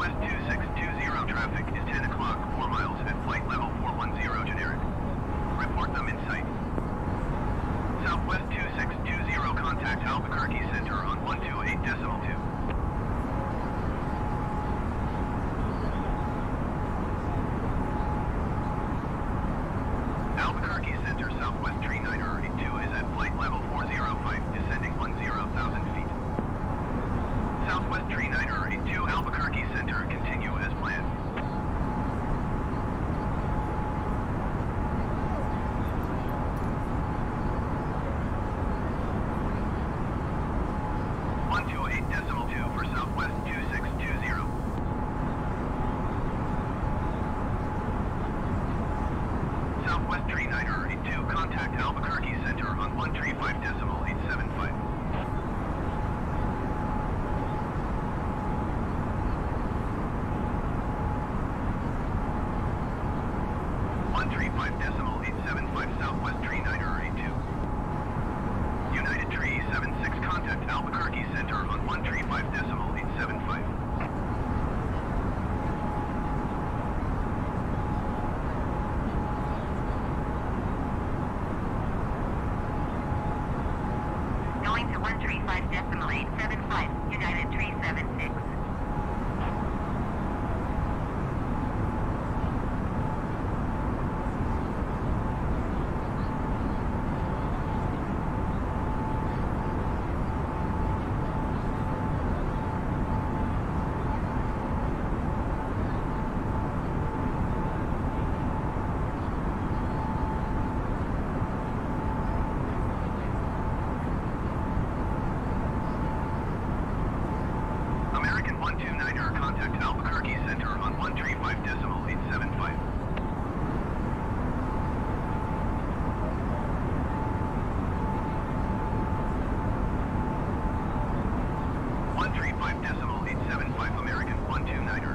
Southwest 2620 traffic is 10 o'clock, 4 miles at flight level 410 generic. Report them in sight. Southwest 2620 contact Albuquerque Center on 128.2. Albuquerque Center, Southwest Tree-Niner 82 is at flight level 405, descending 10,000 feet. Southwest Tree-Niner 82, Albuquerque Center, continue as planned. for Southwest 2620. Southwest Tree-Niner 82, contact Albuquerque Center on 135.875. Southwest Tree-Niner 82. United Tree 76, contact Albuquerque Center on 135.875. Going to 135.875, United Tree 76. American 129er, contact Albuquerque Center on 135.875. American 129er.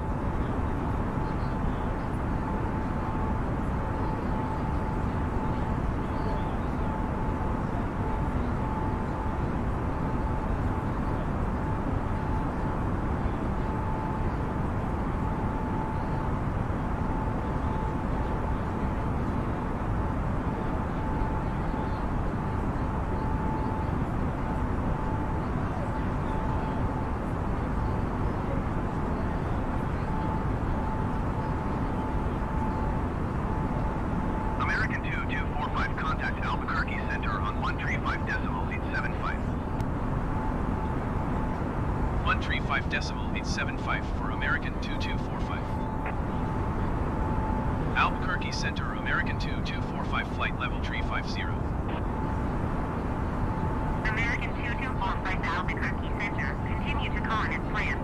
American 2245, contact Albuquerque Center on 135.875. 135.875 for American 2245. Albuquerque Center, American 2245, flight level 350. American 2245 Albuquerque Center, continue to con as planned.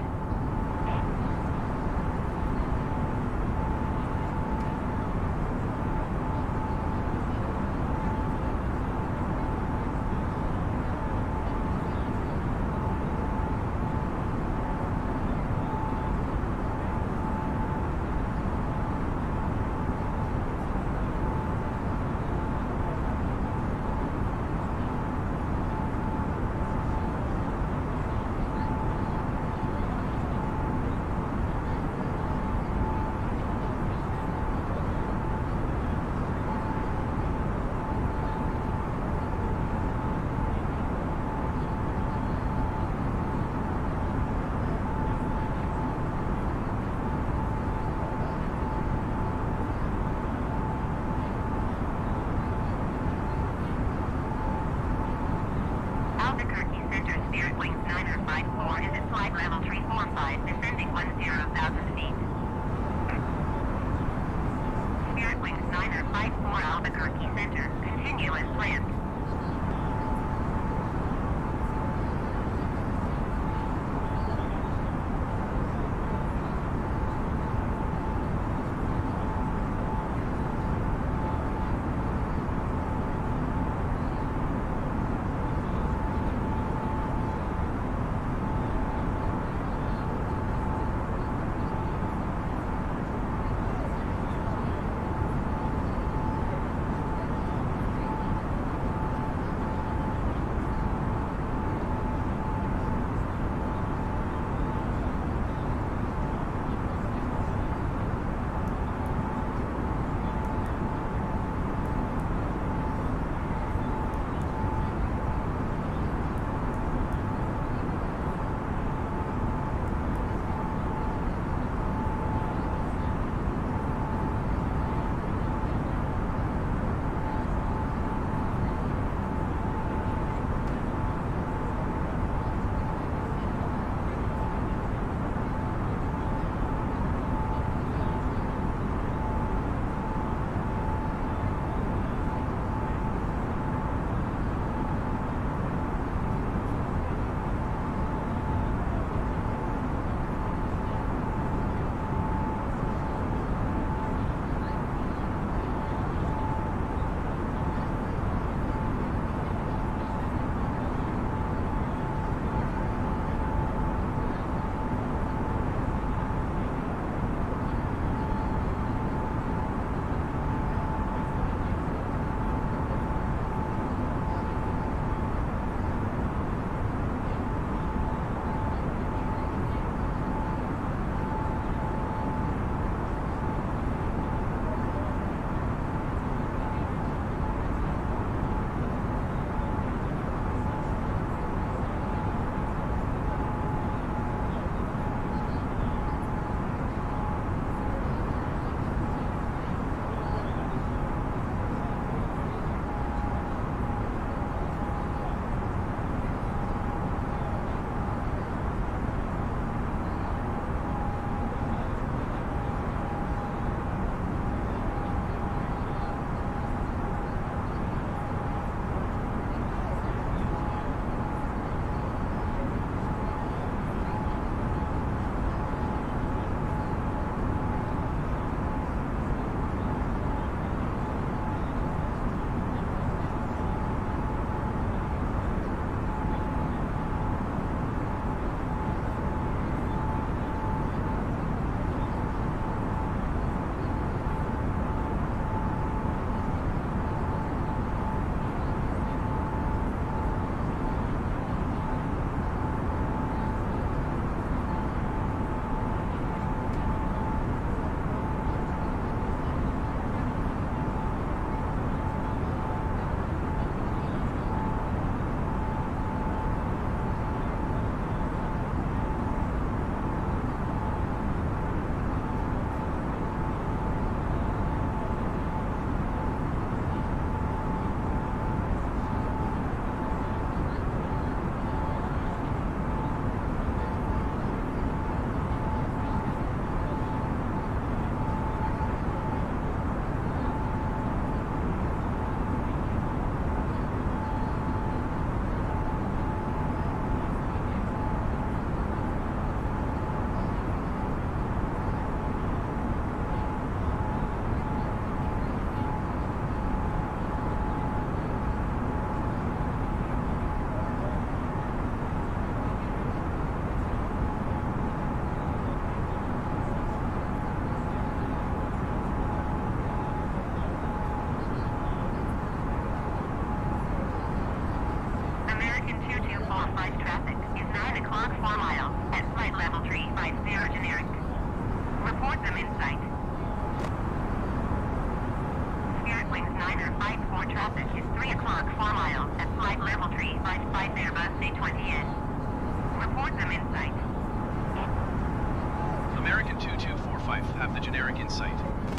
245 have the generic in sight.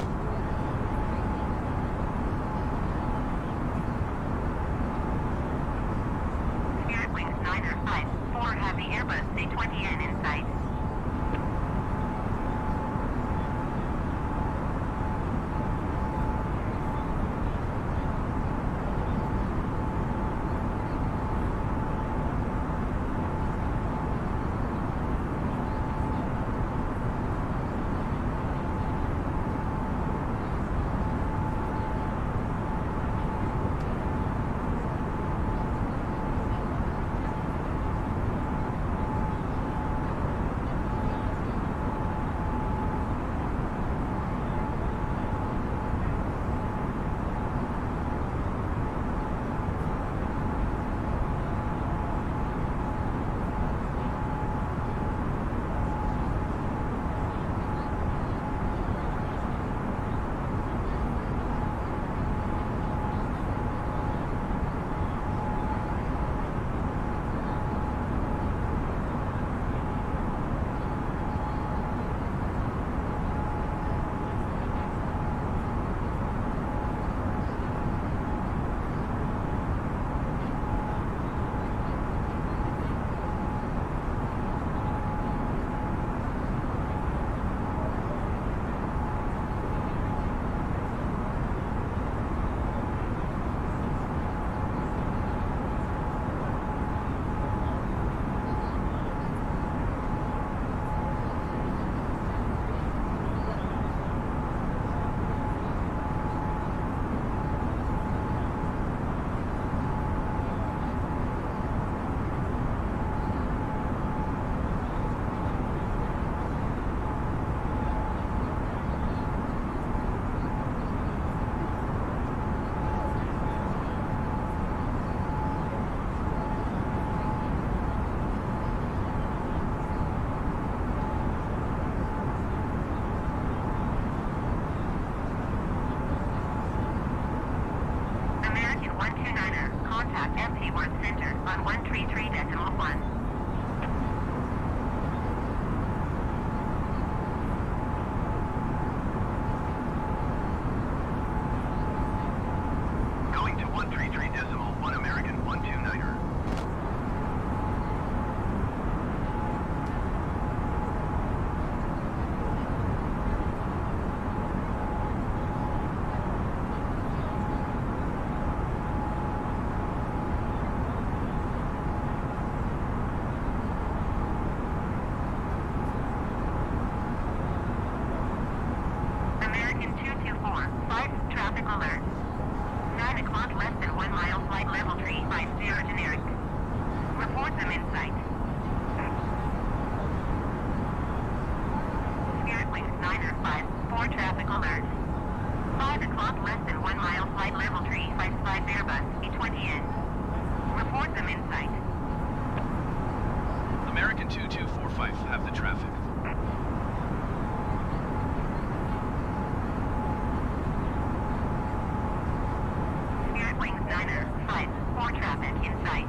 Spirit Wings 954 have the Airbus A20N in sight. American 129er, contact MP Worth Center on 133.1. Going to 133.1 American 129er. American 224, flight traffic alert. 9 o'clock less than 1 mile, flight level 350 generic. Report them in sight. Spirit Wings 954 traffic alert. 5 o'clock less than 1 mile, flight level 355 Airbus A20N. Report them in sight. American 2245 have the traffic. Spirit Wings 954 traffic in sight.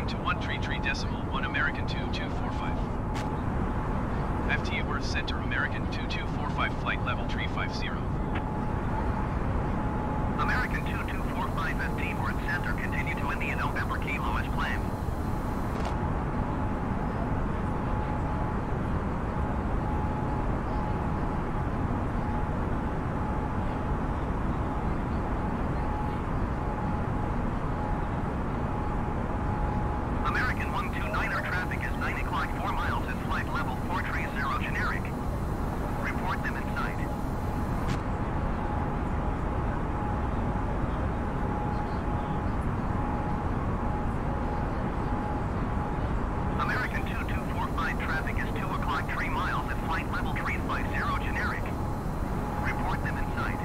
to 133.1 American 2245. FT Worth Center American 2245 flight level 350. American 2245 FT Worth Center, continue to India November Kilo as planned. American 129er traffic is 9 o'clock 4 miles at flight level 430 generic. Report them in sight. American 2245 traffic is 2 o'clock 3 miles at flight level 350 generic. Report them in sight.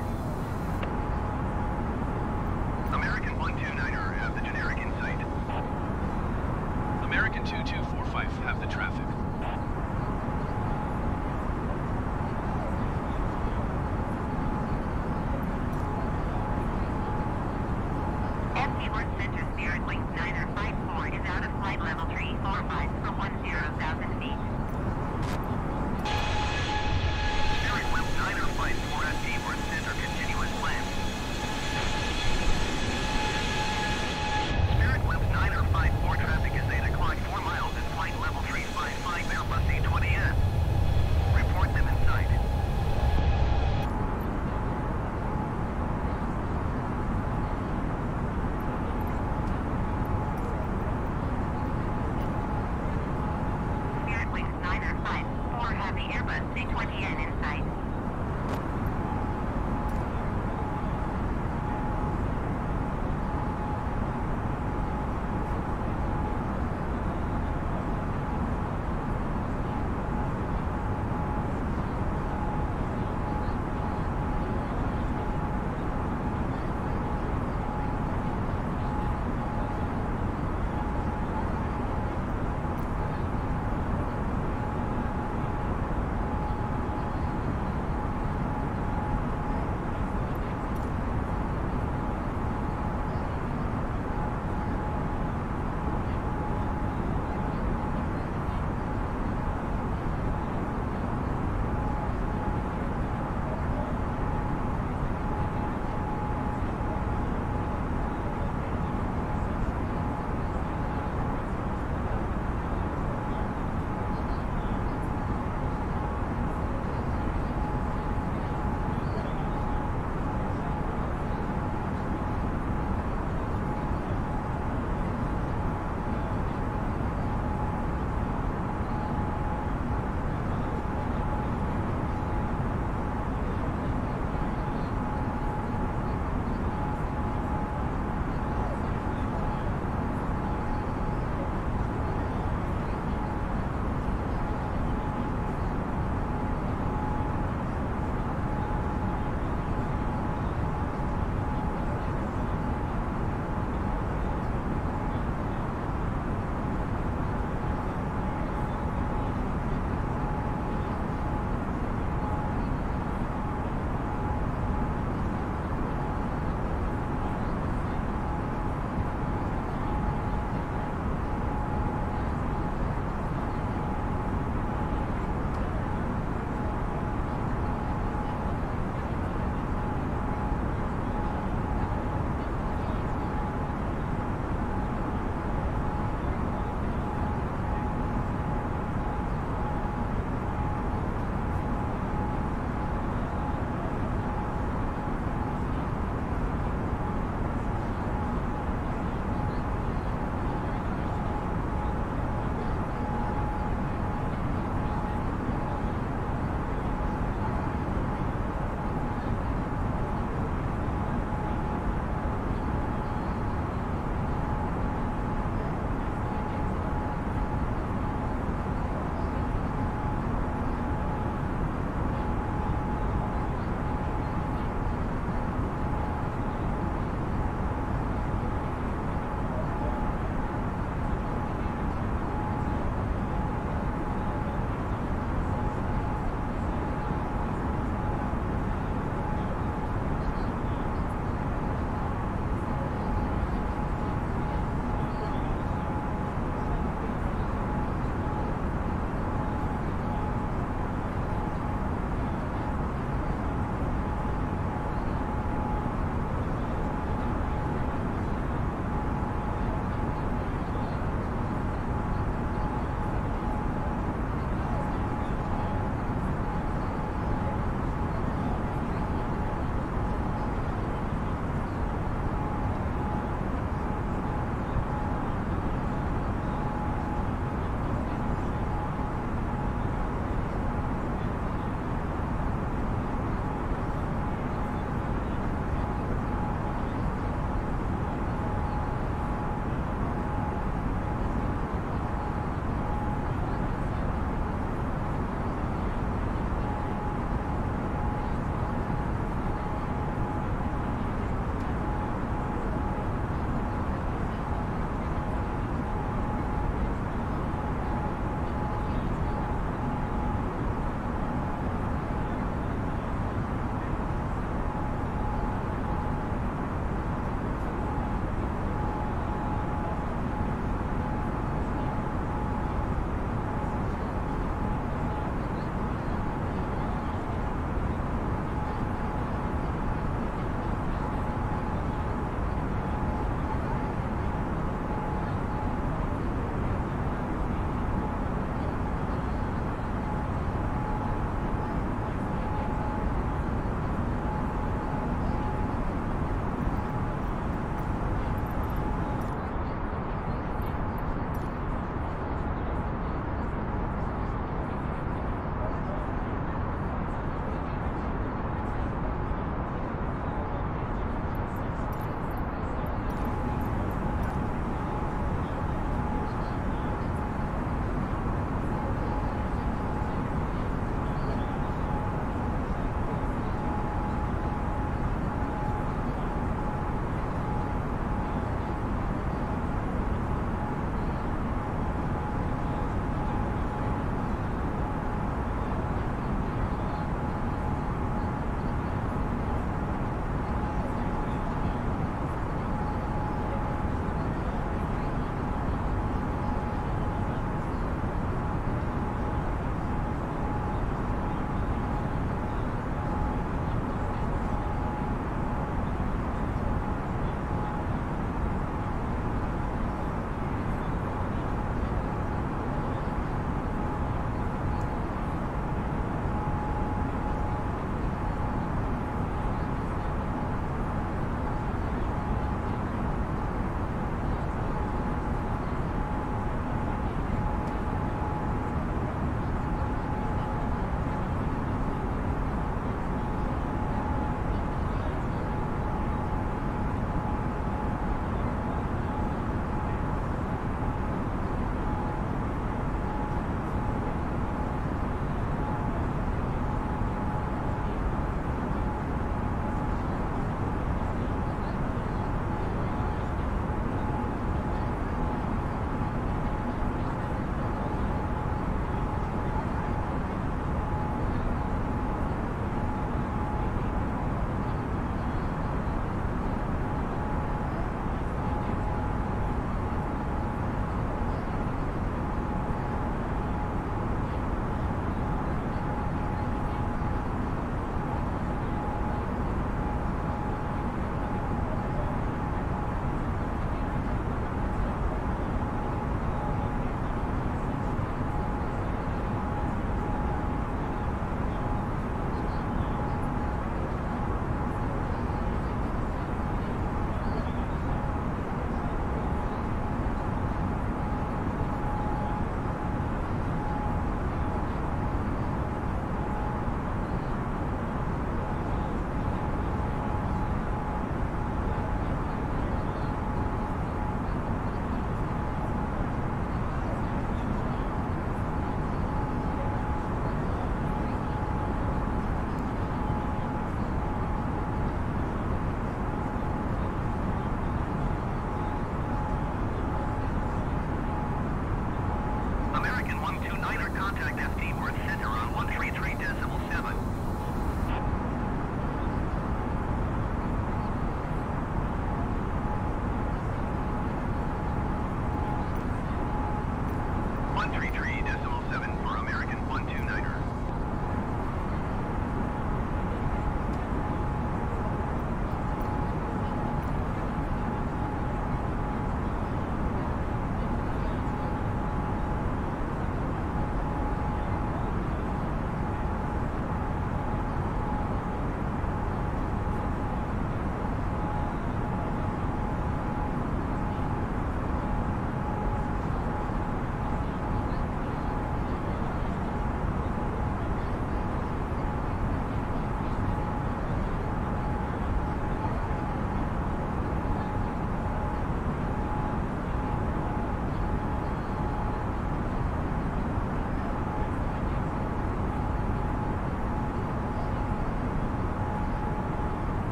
American 129er have the generic in sight. American 2245 have the traffic. FT Worth Center Spirit Wings 954 is out of flight level 345 for 10,000 feet. Spirit Wings 954 at FT Worth Center, continue as planned. Spirit Wings 954 traffic is 8 o'clock 4 miles at flight level 355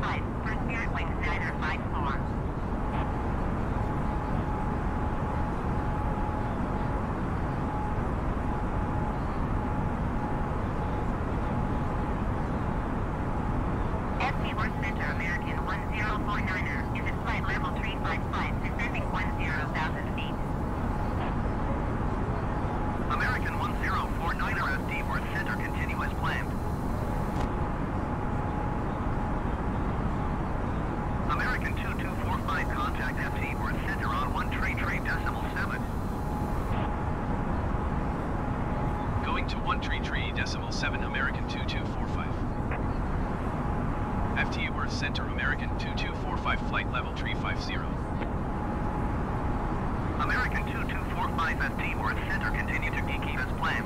5 for Spirit Wings Niner 5-4. FT Worth Center American 1049er is at flight level 355, descending 10,000 feet. American 1049er FD Worth Center, continue as planned. American 2245, contact FD Worth Center on 133.7. Going to 133.7 American 2245. FT Worth Center American 2245 flight level 350. American 2245 FD Worth Center, continue to keep as planned.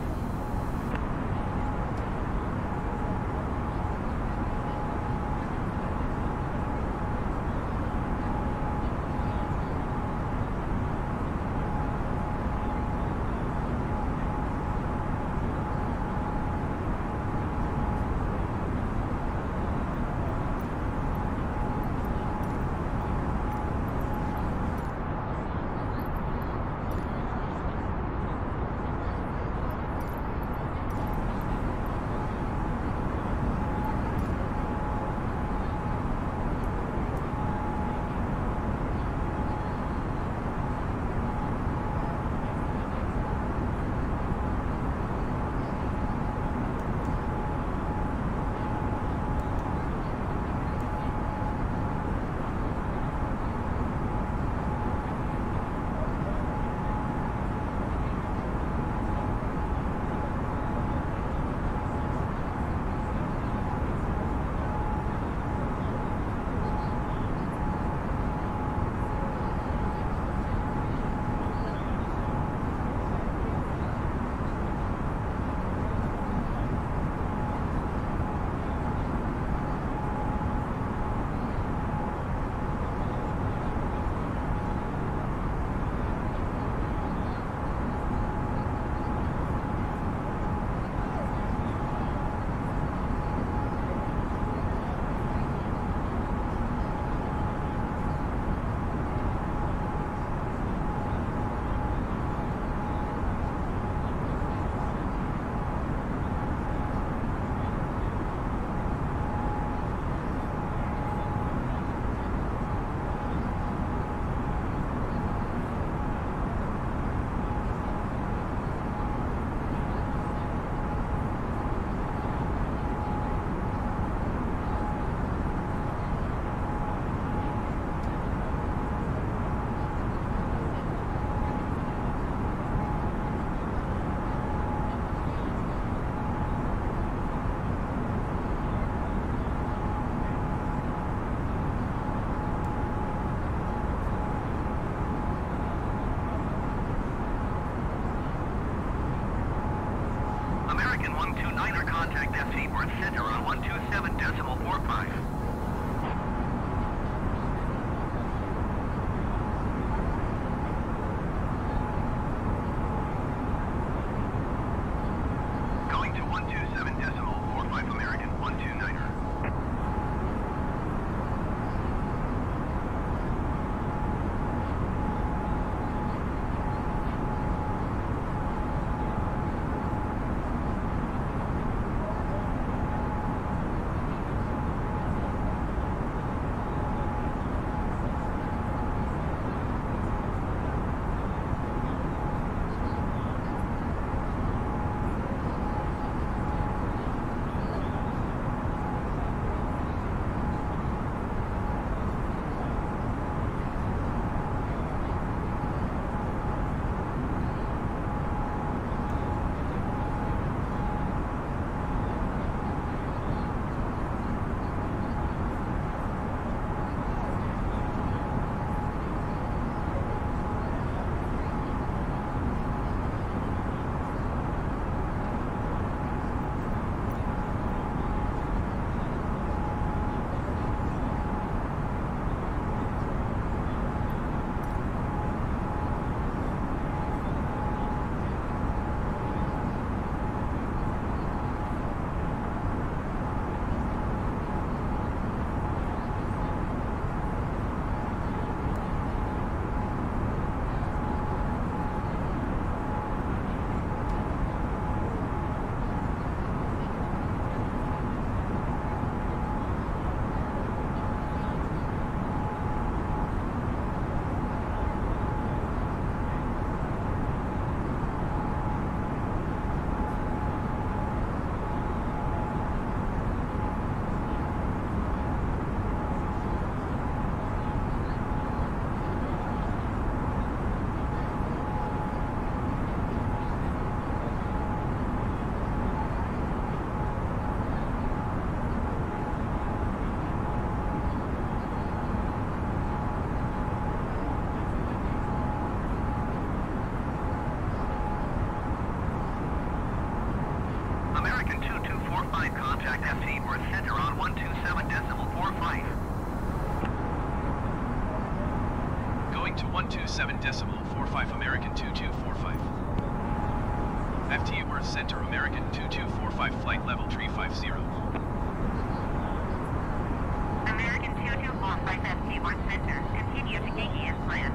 contact FT Worth Center on 127.45. Going to 127.45 American 2245. FT Worth Center American 2245 flight level 350. American 2245 FT Worth Center. Continue to Gigi as planned.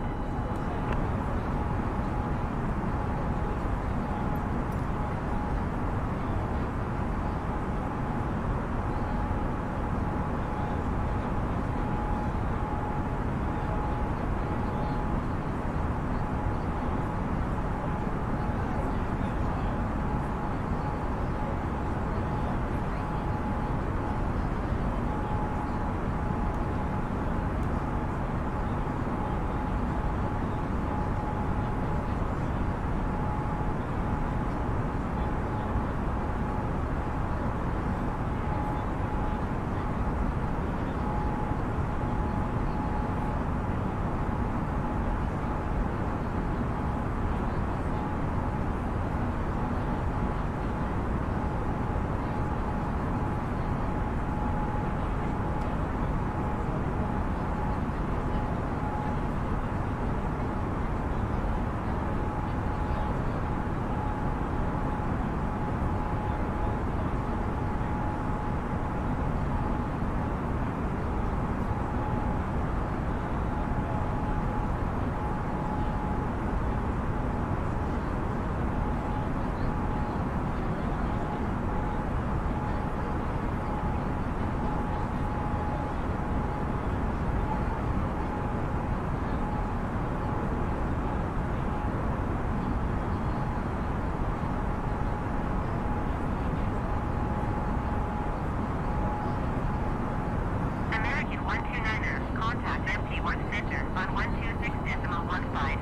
American 129er, contact FT Worth Center on 126.15.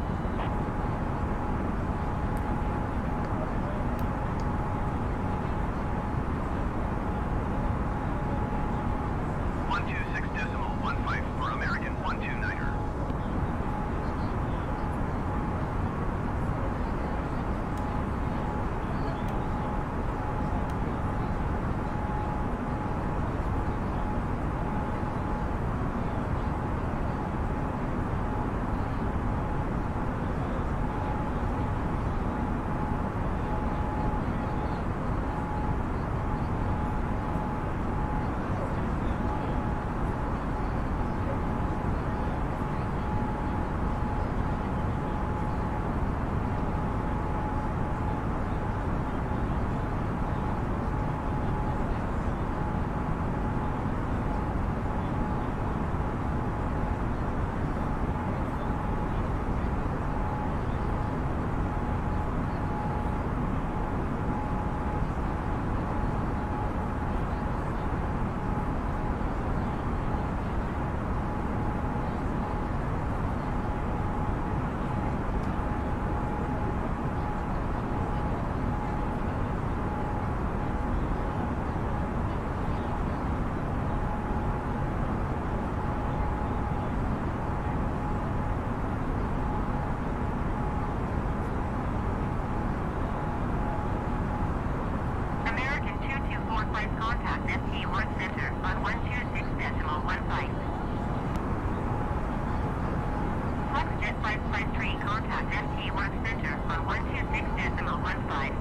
For American 129er. American 2245 contact FT Worth Center on 126.15. Flexjet 553 contact FT Worth Center on 126.15.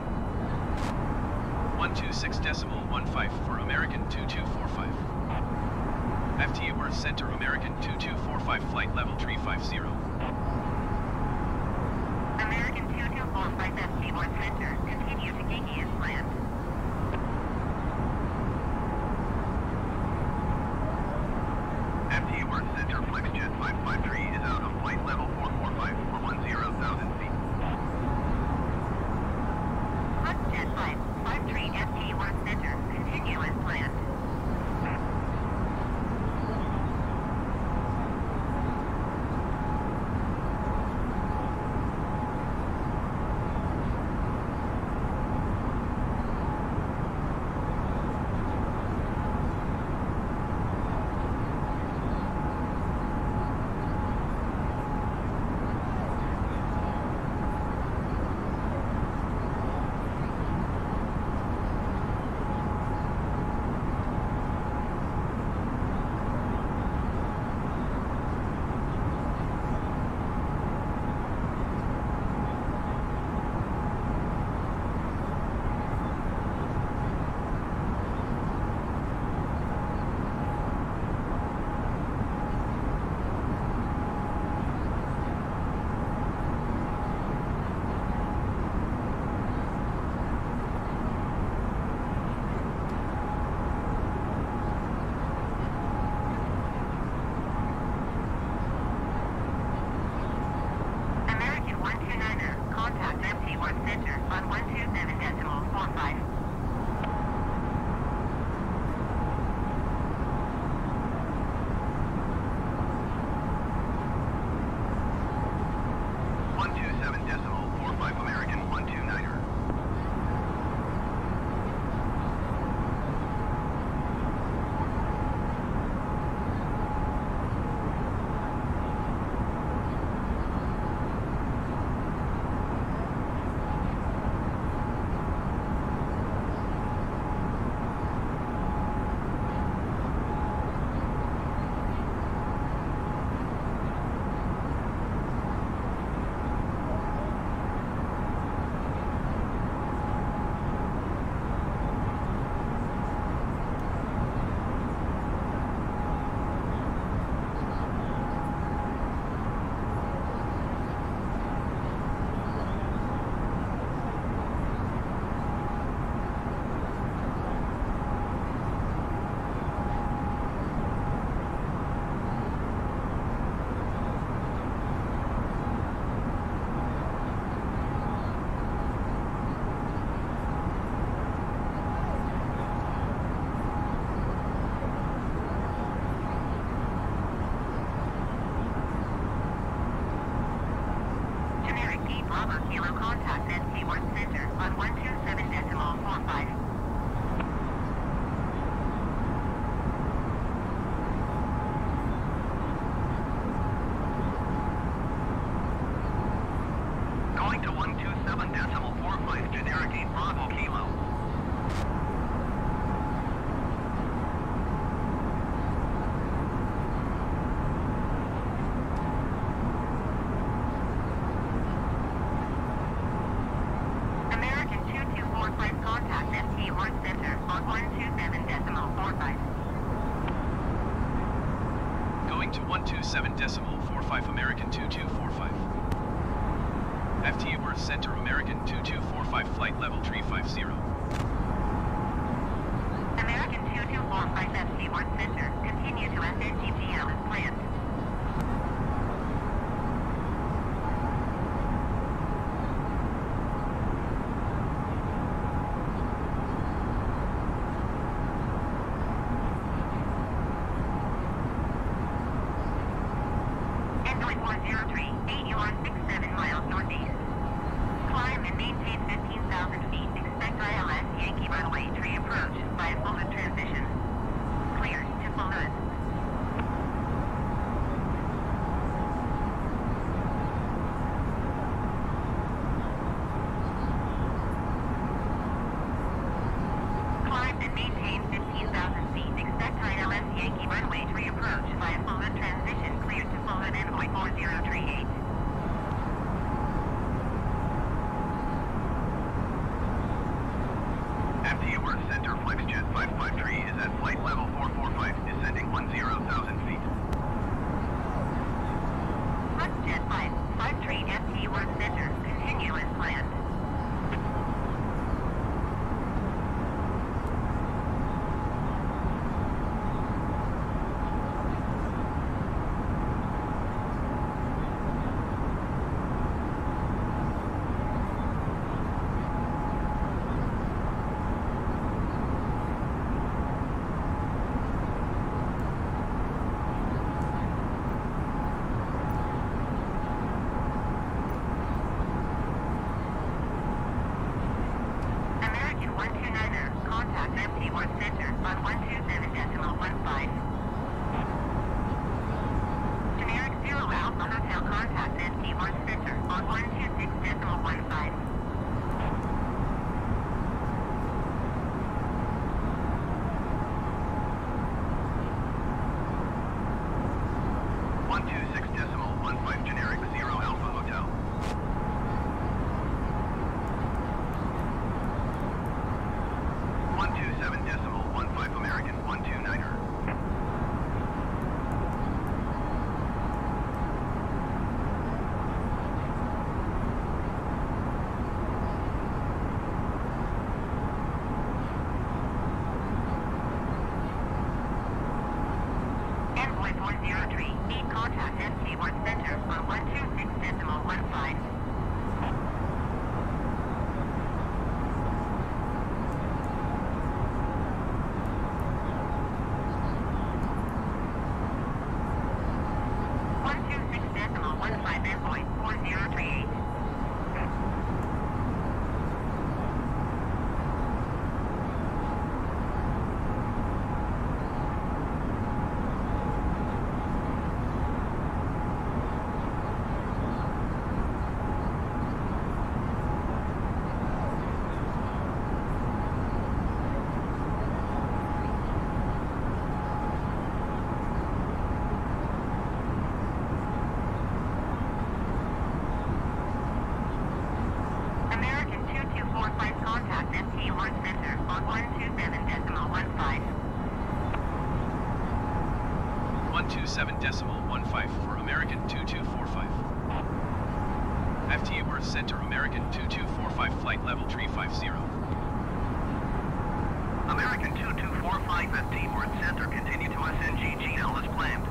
126.15 for American 2245. FT Worth Center American 2245 flight level 350. American 2245 FT Worth Center. Continue to Gigi as planned. FT Worth Center Flexjet 553 is out of flight level 445 for 10,000 feet. Flexjet 553 FT Worth Center. Continue as planned. 2245. Going to 127.45 American 2245. FT Worth Center American 2245 flight level 350. American 2245 FT Worth Center, continue to SNGGL as planned. Android 403, 8167 miles northeast. Climb and maintain 15,000 feet. Expect ILS Yankee runway tree approach by full loop transition. Clear to full loop. Climb and maintain 15,000 feet. Expect ILS Yankee runway tree approach by full loop transition. Clear to full loop Envoy 4038. FT Worth Center FlexJet 553 is at flight level 445, descending 10,000 feet. FlexJet 553 FT Worth Center, continue as planned. American 129er, contact FT Worth Center on 127.15. Generic 0 Alpha Hotel, contact FT Worth Center on 126.15. One two six decimal 15 generic 0 Alpha Hotel. One two seven decimal 15 American 129er. Envoy 403, need contact FT Worth Center on 126.15. Envoy 4038. American 2245, contact FT Worth Center on 127.15. 127.15 for American 2245. FT Worth Center American 2245 flight level 350. American 2245 FT Worth Center, continue to SNGGL as planned.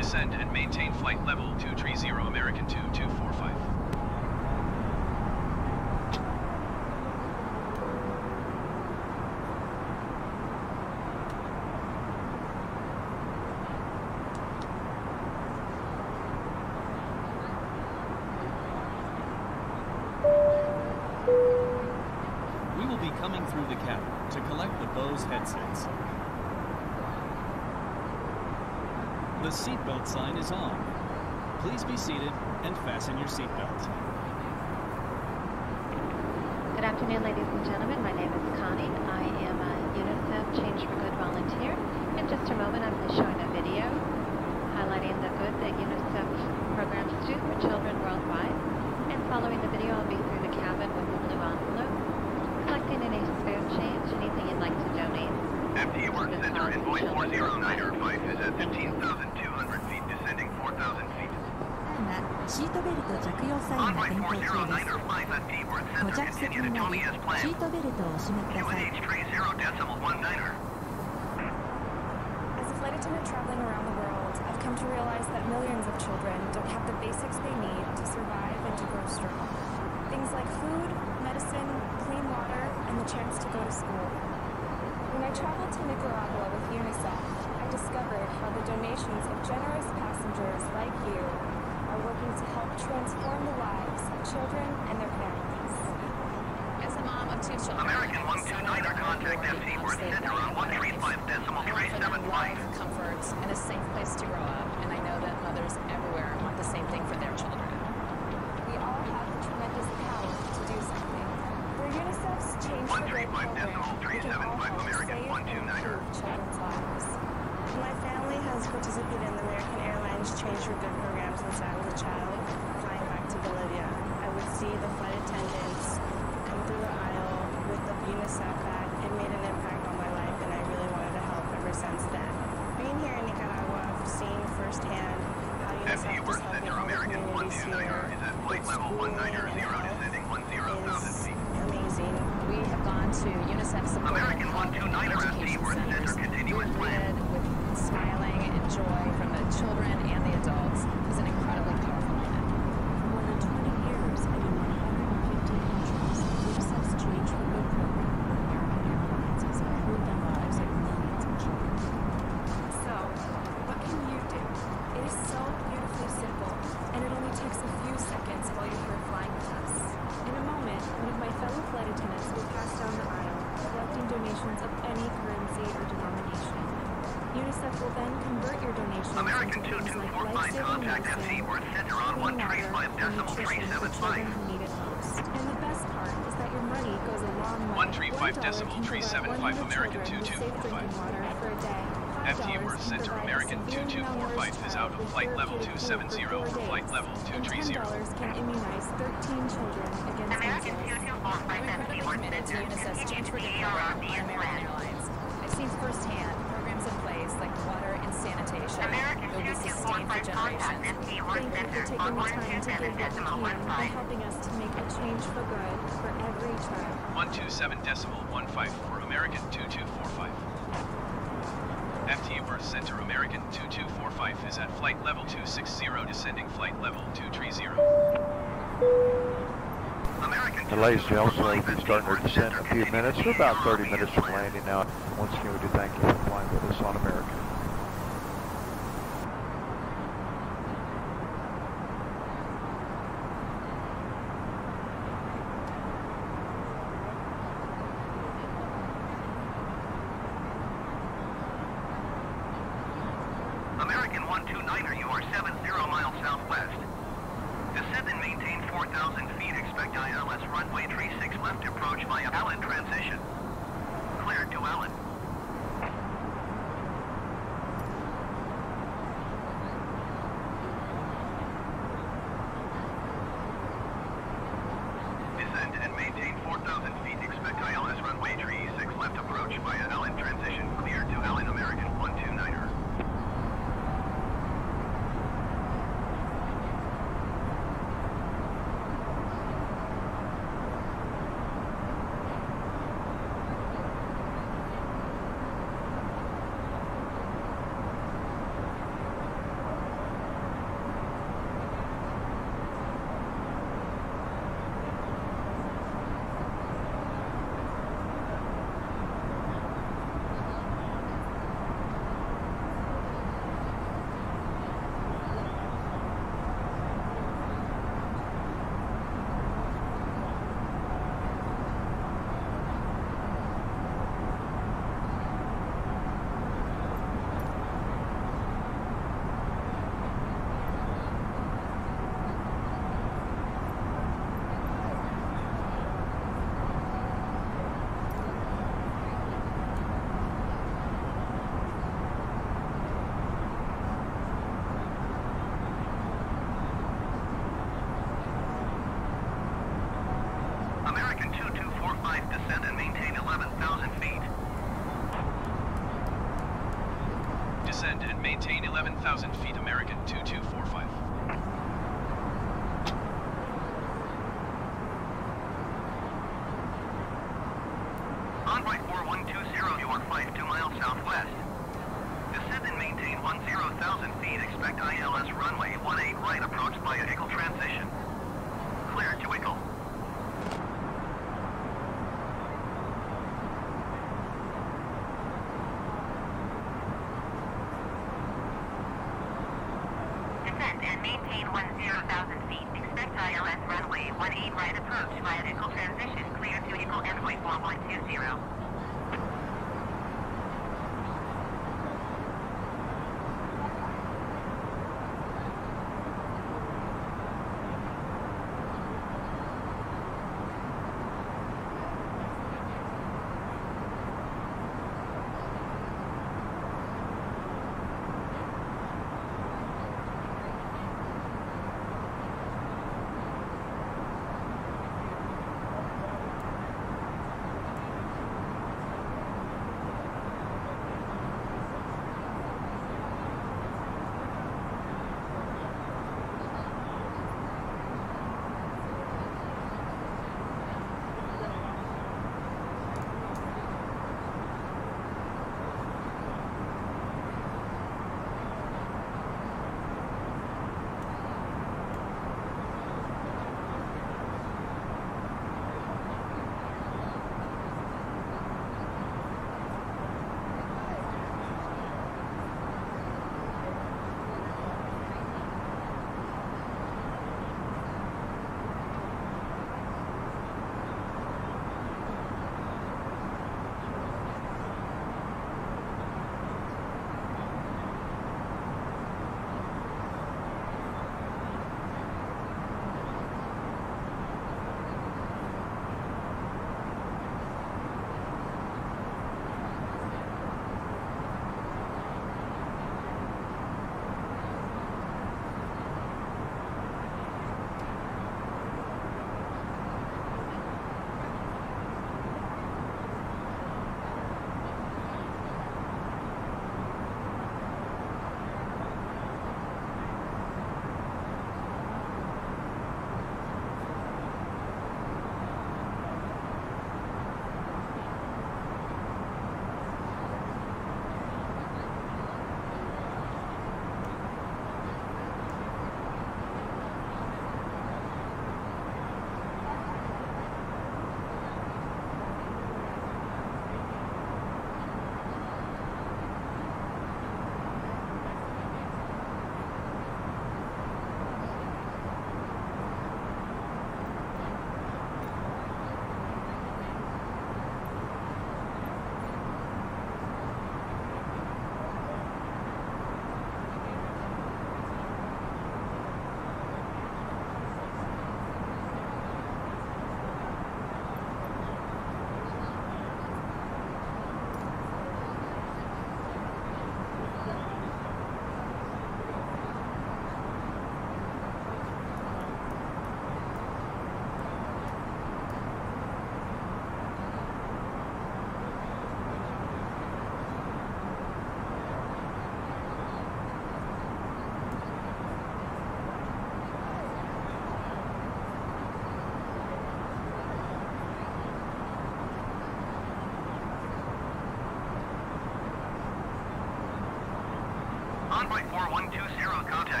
descend and maintain flight level 230 American 2245. We will be coming through the cabin to collect the Bose headsets. The seatbelt sign is on. Please be seated and fasten your seatbelt. Good afternoon, ladies and gentlemen. My name is Connie. I am a UNICEF Change for Good volunteer. In just a moment, I'm going to be showing a video highlighting the good that UNICEF programs do for children worldwide. And following the video, I'll be through the cabin with a blue envelope, collecting any spare change, anything you'd like to donate. FT Work Center invoice 4095 is at 15,200 feet, descending 4,000 feet. シートベルト着用サインが Envoy 点灯中です 4095 flies at T Work ご Center 着席 continue に to なり Tony as シ planned. ートベルトをお締めください QNH 30.19er. As a flight attendant traveling around the world, I've come to realize that millions of children don't have the basics they need to survive and to grow strong. Things like food, medicine, clean water, and the chance to go to school. When I traveled to Nicaragua with UNICEF, I discovered how the donations of generous passengers like you are working to help transform the lives of children and their families. As a mom of two children, American 129er contact FT Work Center on 135.37 flight. comfort, and a safe place to grow up, and I know that mothers everywhere want the same thing for their children. We all have the tremendous power to do something. Through UNICEF's Change for Good program, we can all help American save and 129er. improve children's lives. My family has participated in the American Airlines Change for Good program since I was a child. Flying back to Bolivia, I would see the flight attendants come through the aisle with the UNICEF hat. It made an impact on my life, and I really wanted to help ever since then. Being here in Nicaragua, I've seen firsthand how UNICEF FT is Work helping Center all the American communities 129er here. is at flight level 190 descending 10,000 feet. Amazing. We have gone to UNICEF supported American 129er FT Work Center continue as planned. with smiling and joy from the children and the adults is an incredibly powerful moment. For more than 20 years and in 150 countries, UNICEF's Change for Good program with American Airlines has improved the lives of millions of children. So, what can you do? It is so beautifully simple, and it only takes a few seconds while you're here flying with us. In a moment, one of my fellow flight attendants will pass down the aisle, collecting donations of any currency or denomination. UNICEF will then convert your donations American into things like 2245 life-saving contact medicine, FT Work Center on clean water, and nutrition for 135.375. children who need it most. And the best part is that your money goes a long way. 135.375 American 2245 water for a day. FT Work Center American 2245 is out of flight level 270 for flight level 230. $10 can immunize 13 children against American measles. 2245 We're FT incredibly Work committed to Center UNICEF's Change for Good continues program to on as American planned. Airlines. I've seen firsthand programs in place like water and sanitation American will be sustained for 2245 contact generations. FT Work Thank you for Center taking on the time to give what you can by 127.15. helping us to make a change for good for every child. 127.15 for American 2245. FT Work Center American 2245 is at flight level 260 descending flight level 230. American The ladies and gentlemen, will 2245 be starting their FT Work descent in Center a few minutes. We're continues about 30 to minutes as from planned. landing now. Once again, we do thank you for flying with us on American. American 129er, you are 70 miles southwest. Descend and maintain 4,000 feet. Expect ILS runway 36 left approach via Allen transition. Cleared to Allen. Descend and maintain 4,000 feet. Expect ILS runway 36 left approach via Allen transition. Cleared to Allen American 129er. American 2245. Envoy 4120, your flight 2 miles southwest. Descend and maintain 10,000 feet. Expect ILS runway 18 right approach by vehicle transition. Clear to wiggle. Descend and maintain 10,000 feet. Expect ILS runway 18 right approach via vehicle transition. Clear to Eagle Envoy 4120.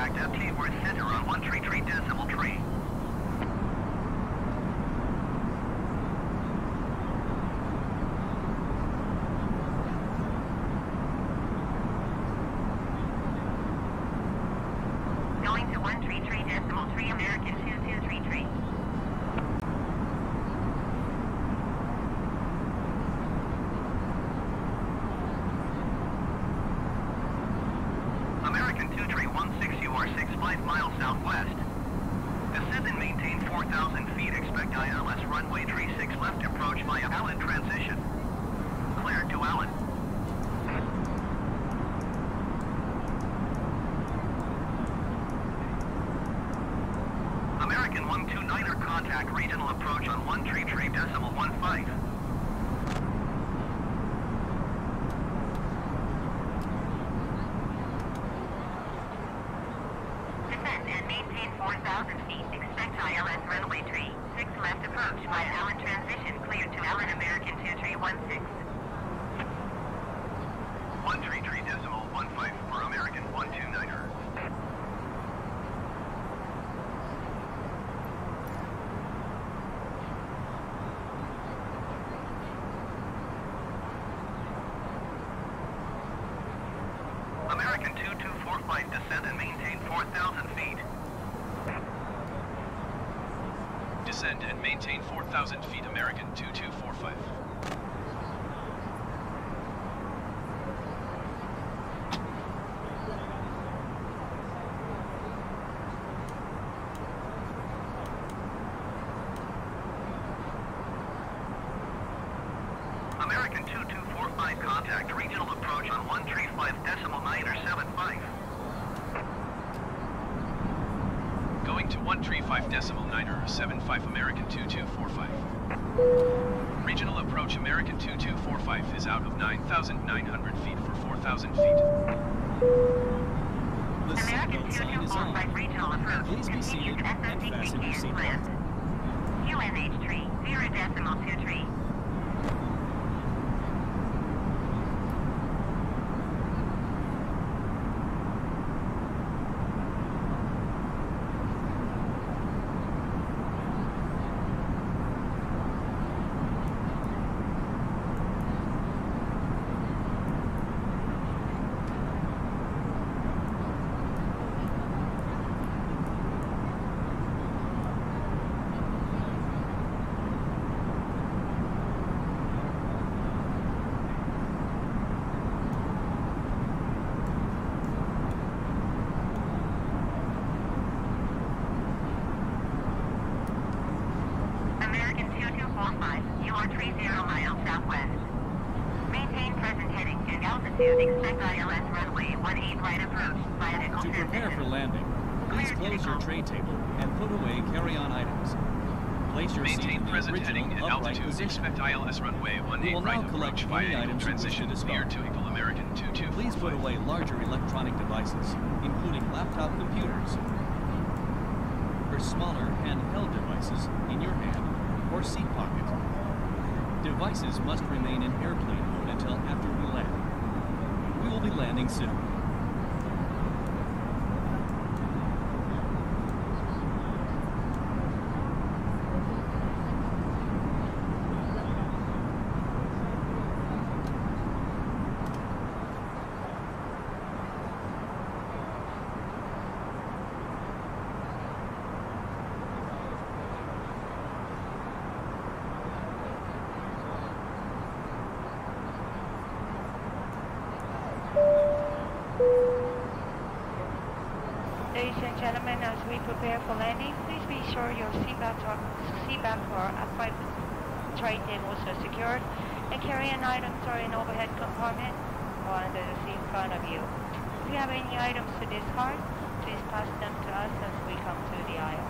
contact FT Worth Center on 133.3. Going to 133.3 American 2233. American 2316, you are 65 miles southwest. Descend and maintain 4,000 feet. Expect ILS runway 36 left approach via Allen transition. Cleared to Allen. American 129er contact regional approach on 133.15. Descend and maintain 4,000 feet. Expect ILS runway 36 left approach via Allen transition. Cleared to Allen American 2316. 133.15 for American 129er. American 2245, descend and maintain 4,000 feet. Descend and maintain 4,000 feet, American 2245. American 2245, contact regional approach on 135.975. Going to 135.975 American 2245. Regional approach American 2245 is out of 9,900 feet for 4,000 feet. The American seatbelt sign is 2245 on. regional approach. Please be Continue seated to and SFC fasten your and seatbelt. land. QNH 0.23. American 2245, you are 30 miles southwest. Maintain present heading and altitude. Expect ILS runway 18 right approach via Nickel To prepare for transition. landing, please close your tray table and put away carry-on items. Place your seat Maintain in the present original heading and upright altitude. position. Expect ILS runway We 18 will right now collect approach any via items you wish to transition discard. near to Eagle American 2245. Please put away larger electronic devices, including laptop computers, or smaller handheld devices in your hand or seat pocket. Devices must remain in airplane mode until after we land. We will be landing soon. Ladies and gentlemen, as we prepare for landing, please be sure your seatbelts or upright tray tables are secured and carry-on items are in overhead compartment or under the seat in front of you. If you have any items to discard, please pass them to us as we come to the aisle.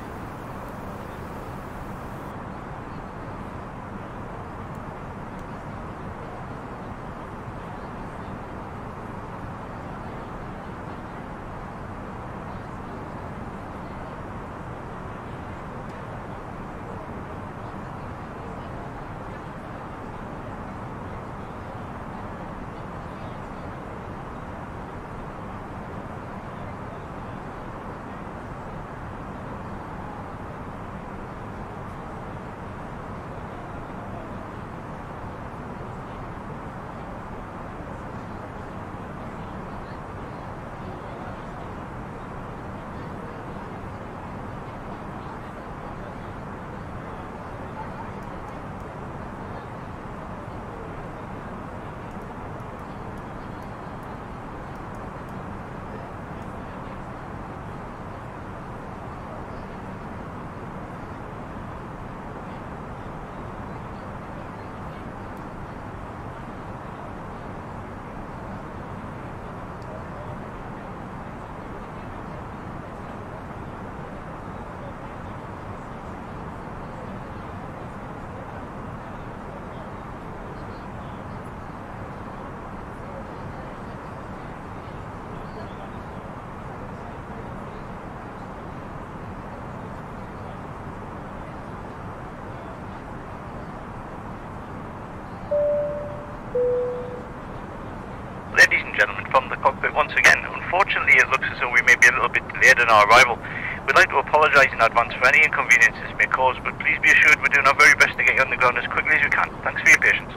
delayed in our arrival. We'd like to apologise in advance for any inconveniences this may cause, but please be assured we're doing our very best to get you on the ground as quickly as we can. Thanks for your patience.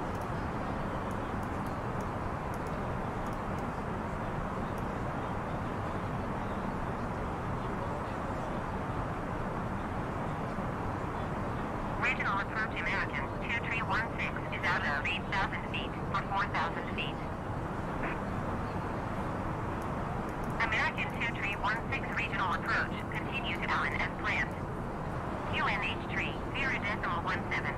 Regional approach American 2316 is out of 8,000 feet for 4,000 feet. American 2316 regional approach continue to Allen as planned. QNH3 0.17.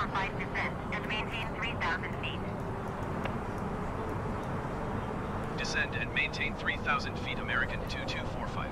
2245 descend and maintain 3,000 feet. Descend and maintain 3,000 feet, American 2245.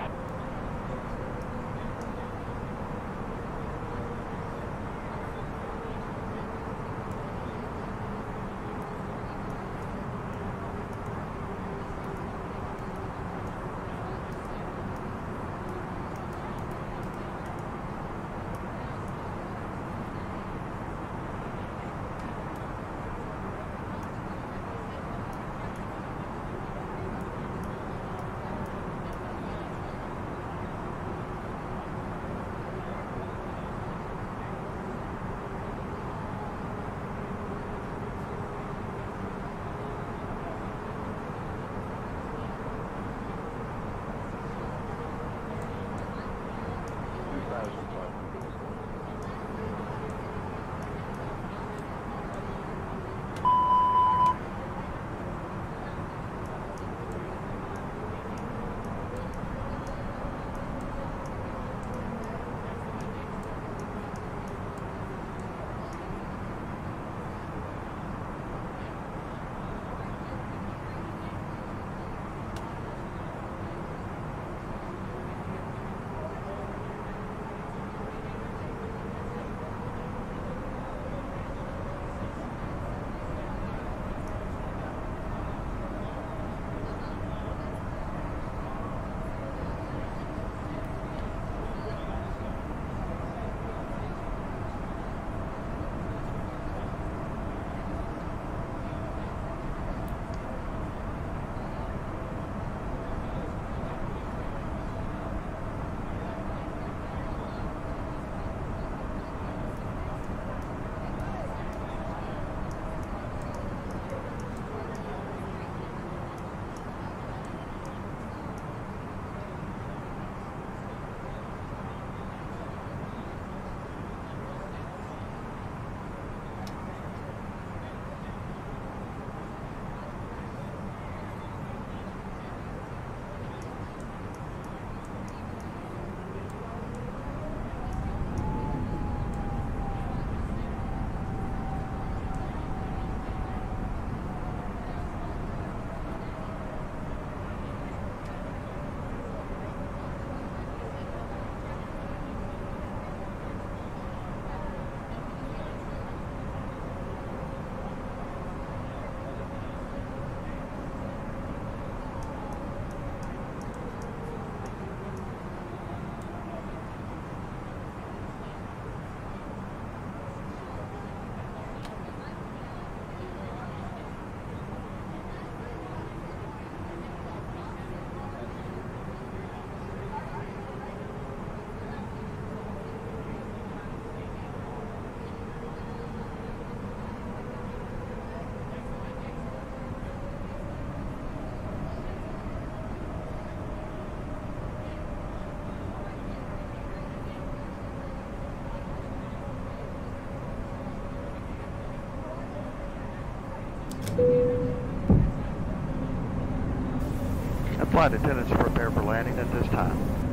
Flight attendants prepare for landing at this time.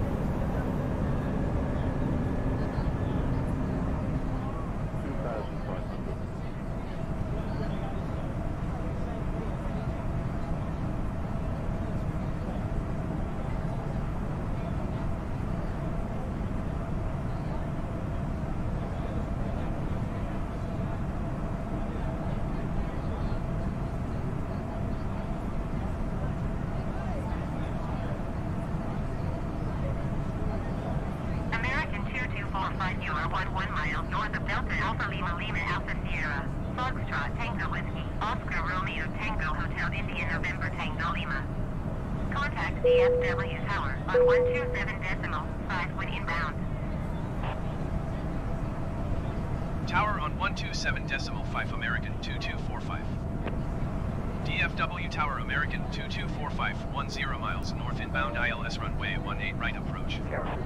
You are 11 miles north of Delta Alpha Lima Lima Alpha Sierra. Foxtrot Tango Whiskey. Oscar Romeo Tango Hotel India November Tango Lima. Contact DFW Tower on 127.5 when inbound. Tower on 127.5 American 2245. DFW Tower American 2245, 10 miles north inbound ILS runway 18 right approach.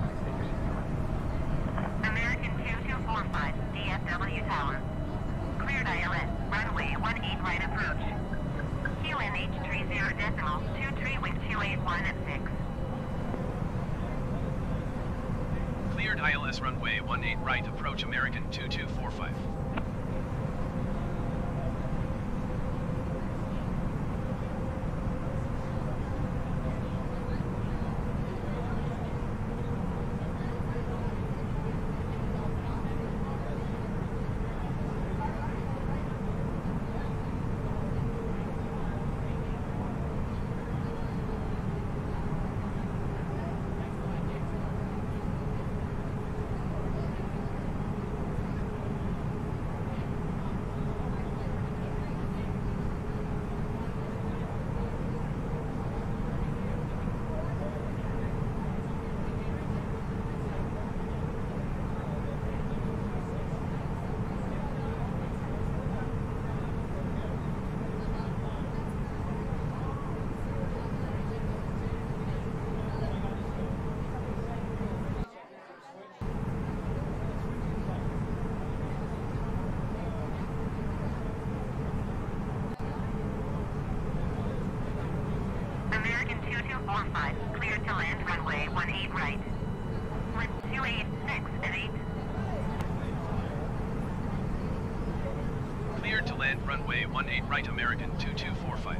American 2245, DFW Tower. Cleared ILS, runway 18 right approach. QNH 30.23 wind 281 at 6. Cleared ILS runway 18 right approach American 2245. 245, clear to land runway 18 right. Wind 286 at 8. Cleared to land runway 18 right American 2245.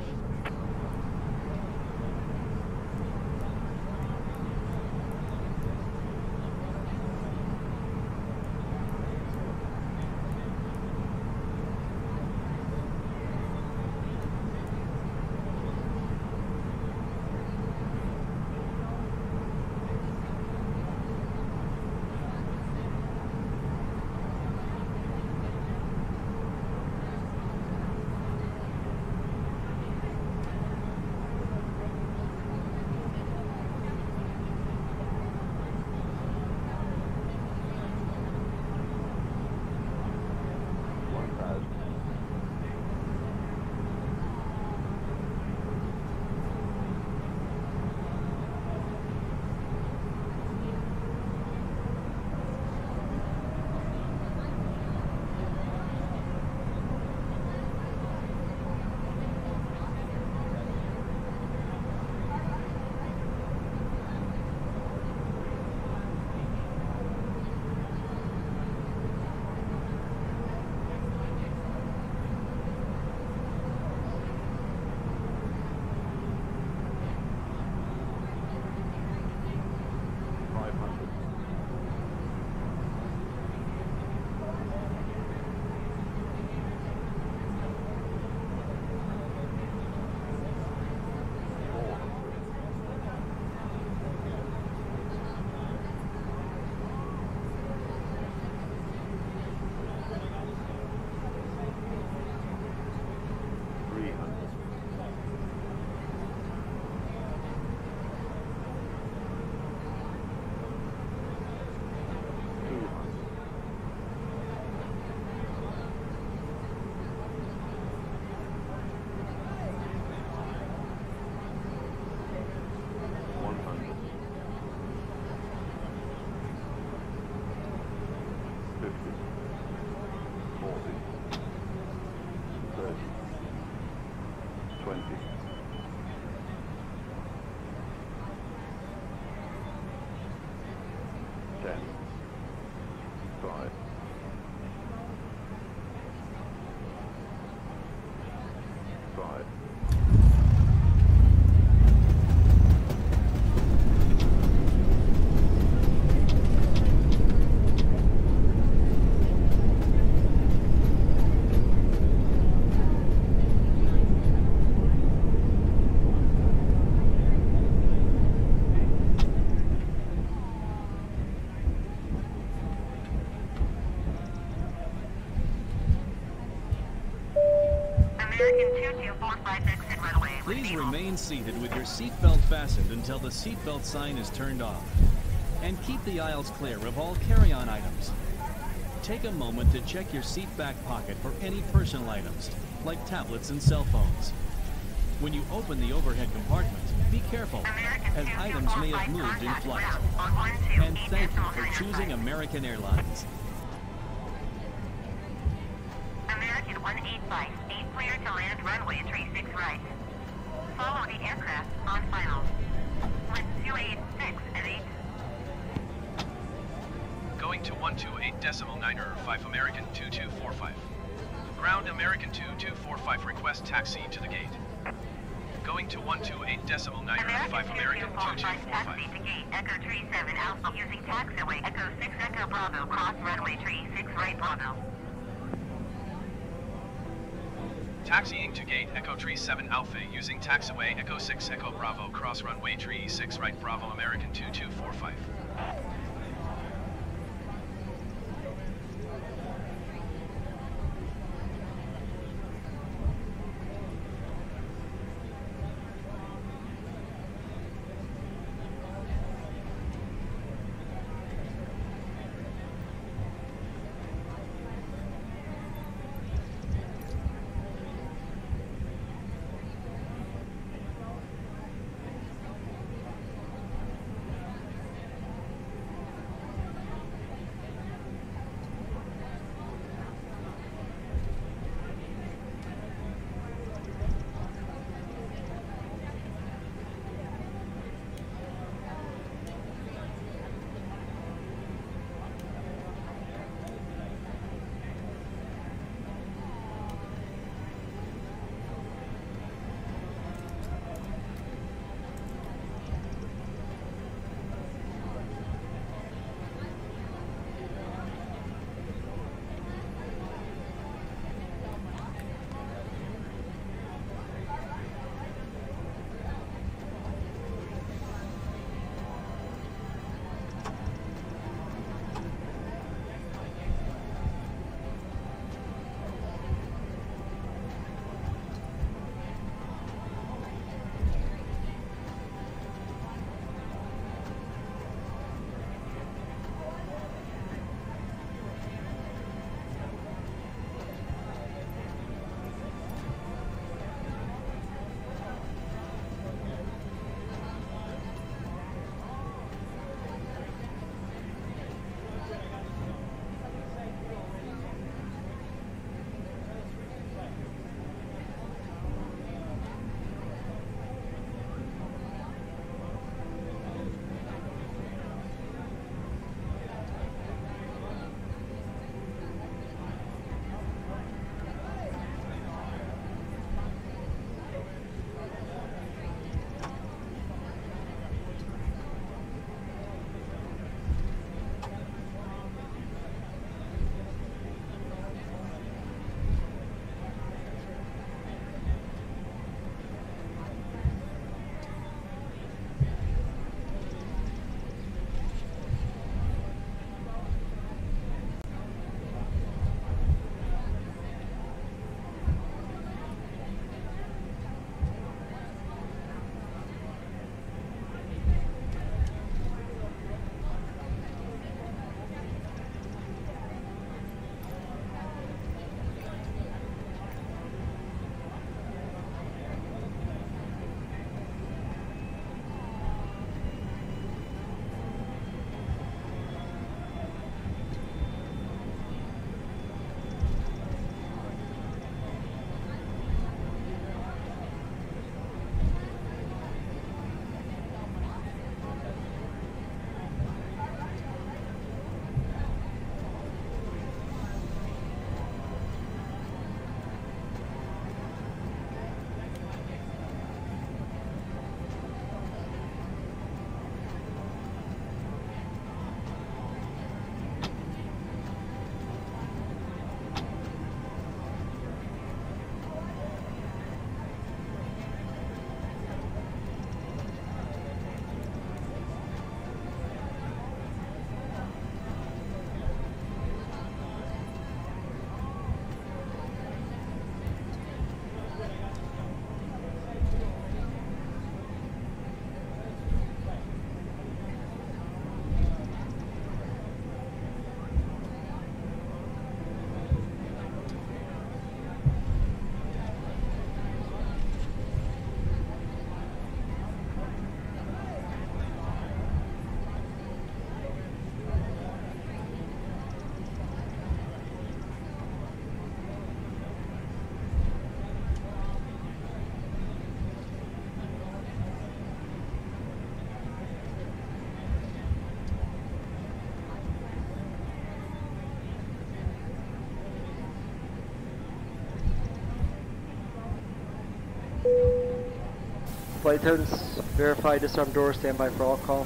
Please remain seated with your seatbelt fastened until the seatbelt sign is turned off. And keep the aisles clear of all carry-on items. Take a moment to check your seat back pocket for any personal items, like tablets and cell phones. When you open the overhead compartment, be careful, as items may have moved in flight. And thank you for choosing American Airlines. American 185, 8 clear to land runway 36 right. Follow the aircraft on final. Wind 286 at 8. Going to 128.9 American 2245. Ground American 2245, request taxi to the gate. Going to 128.9 American 2245. Taxi to gate Echo Tree 7 Alpha using taxiway Echo 6 Echo Bravo cross runway Tree 6 right Bravo. Taxiing to gate Echo Tree 7 Alpha using taxiway Echo 6 Echo Bravo cross runway Tree 6 right Bravo American 2245. Flight attendants, verify disarm door, stand by for all call.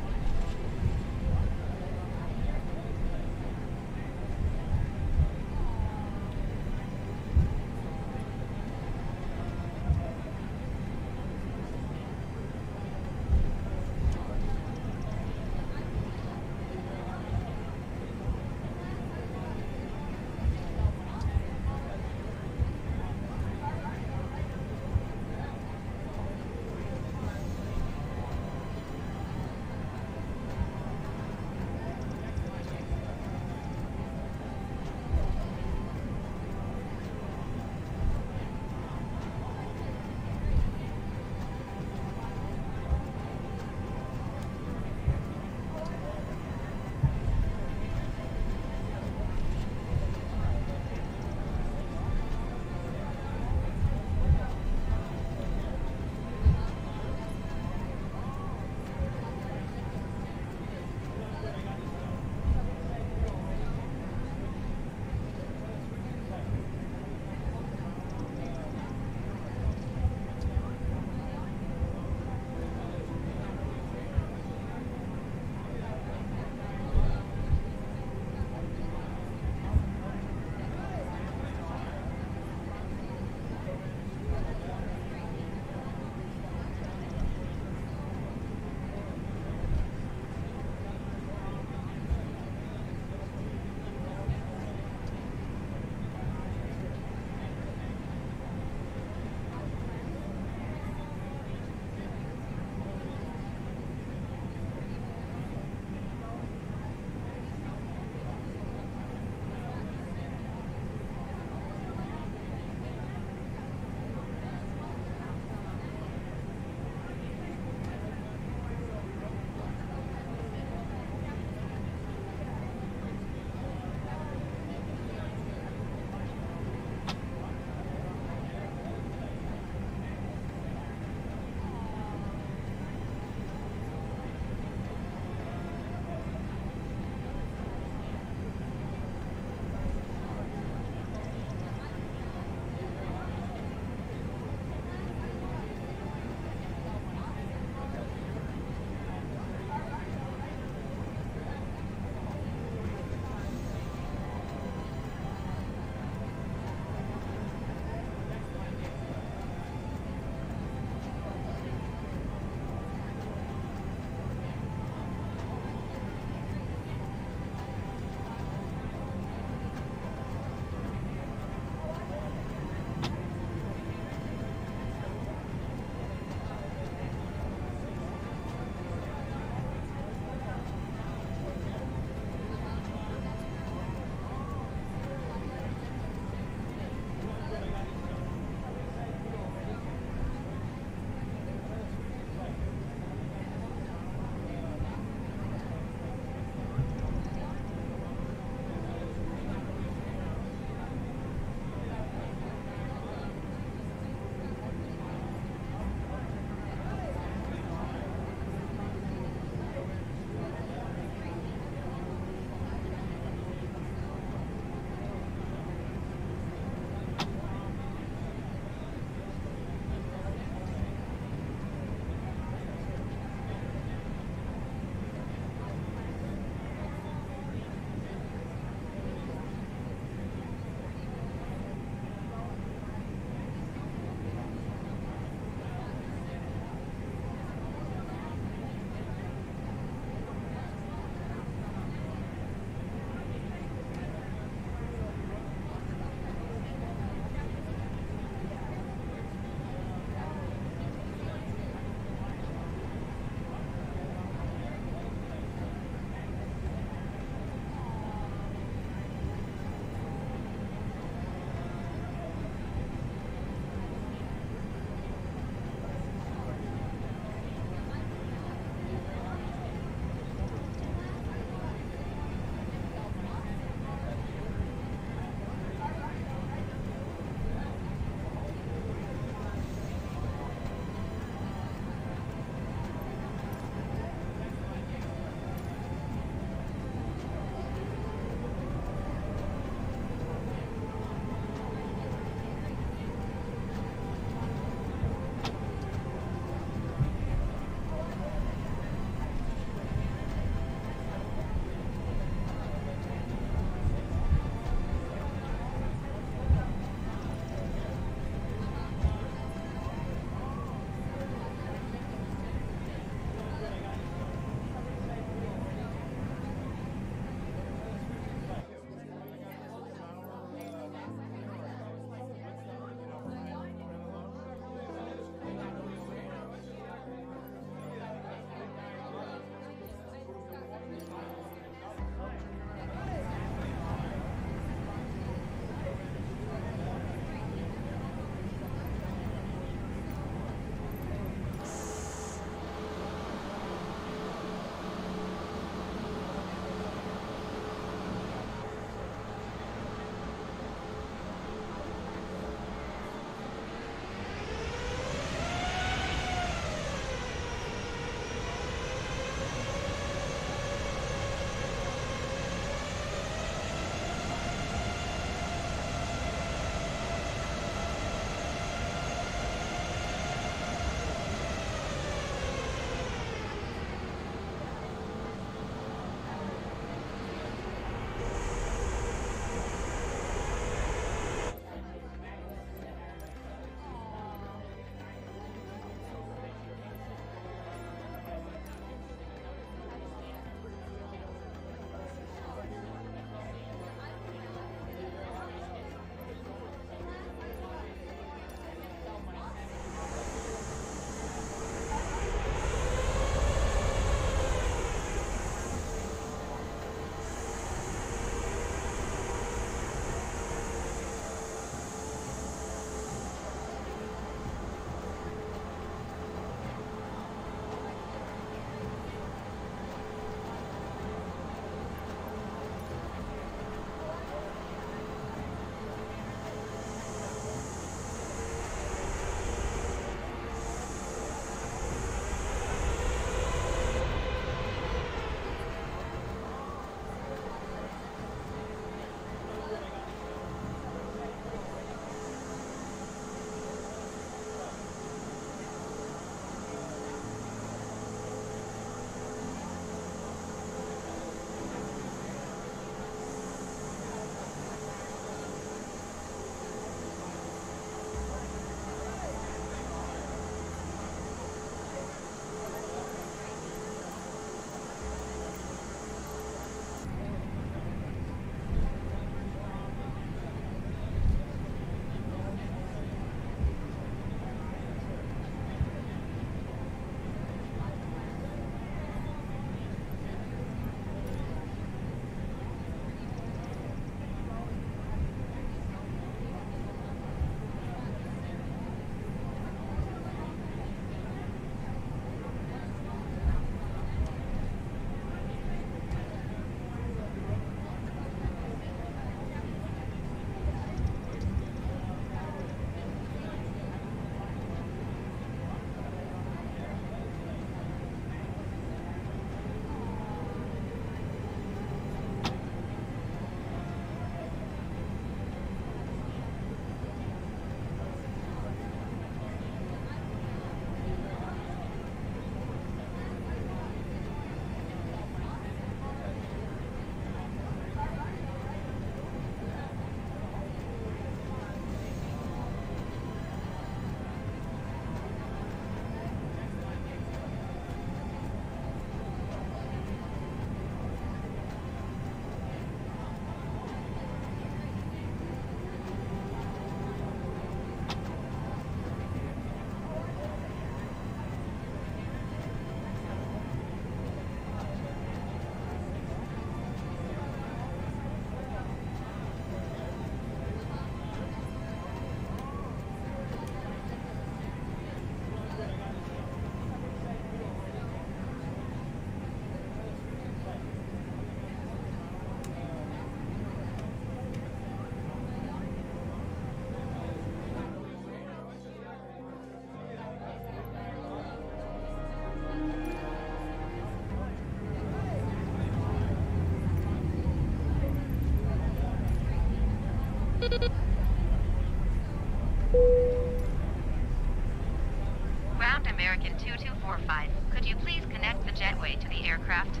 Ground American 2245, could you please connect the jetway to the aircraft?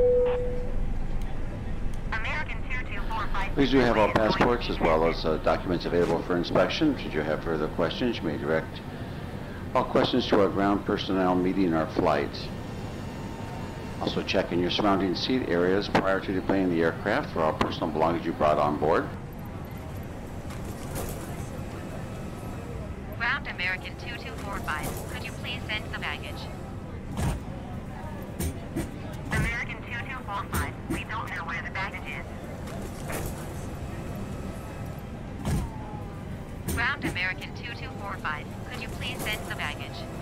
American 2245. We do have all passports as well as documents available for inspection. Should you have further questions, you may direct all questions to our ground personnel meeting our flight. Also check in your surrounding seat areas prior to deplaning the aircraft for all personal belongings you brought on board. Ground American 2245, could you please send the baggage? American 2245, we don't know where the baggage is. Ground American 2245, could you please send the baggage?